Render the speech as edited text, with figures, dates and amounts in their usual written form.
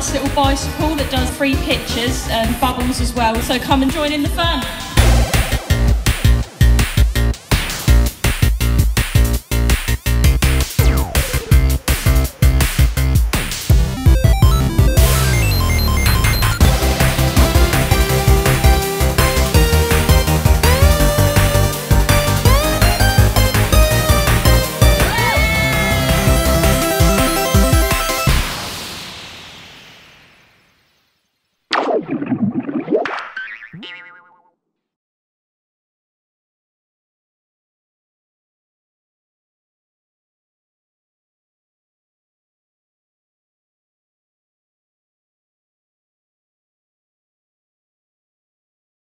nice little bicycle that does 3 pitches and bubbles as well, so come and join in the fun.